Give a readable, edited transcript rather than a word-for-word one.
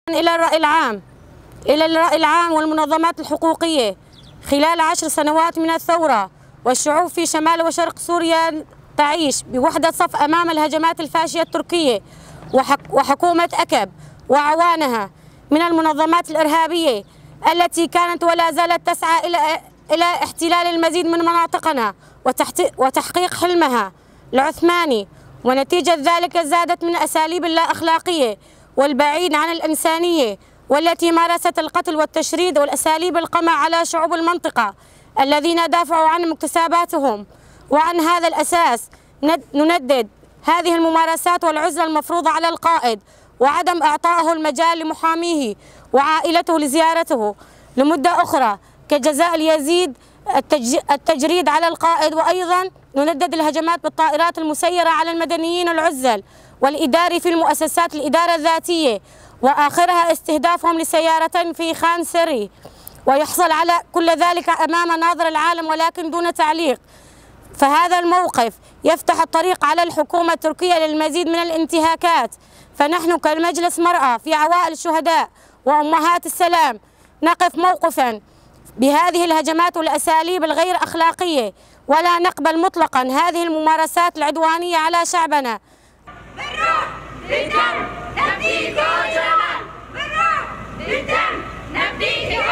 إلى الرأي العام والمنظمات الحقوقية خلال 10 سنوات من الثورة، والشعوب في شمال وشرق سوريا تعيش بوحدة صف أمام الهجمات الفاشية التركية وحكومة أكب وعوانها من المنظمات الإرهابية التي كانت ولا زالت تسعى إلى احتلال المزيد من مناطقنا وتحقيق حلمها العثماني. ونتيجة ذلك زادت من أساليب اللا أخلاقية والبعيد عن الإنسانية، والتي مارست القتل والتشريد والأساليب القمع على شعوب المنطقة الذين دافعوا عن مكتسباتهم. وعن هذا الأساس نندد هذه الممارسات والعزلة المفروضة على القائد، وعدم إعطائه المجال لمحاميه وعائلته لزيارته لمدة أخرى كجزاء ليزيد التجريد على القائد. وأيضا نندد الهجمات بالطائرات المسيرة على المدنيين العزل والإداري في المؤسسات الإدارة الذاتية، وآخرها استهدافهم لسيارة في خان سري، ويحصل على كل ذلك أمام ناظر العالم ولكن دون تعليق. فهذا الموقف يفتح الطريق على الحكومة التركية للمزيد من الانتهاكات. فنحن كمجلس مرأة في عوائل الشهداء وأمهات السلام نقف موقفا بهذه الهجمات والأساليب الغير أخلاقية، ولا نقبل مطلقا هذه الممارسات العدوانية على شعبنا. بالروح بالدم نفديك وجرما، بالروح بالدم نفديك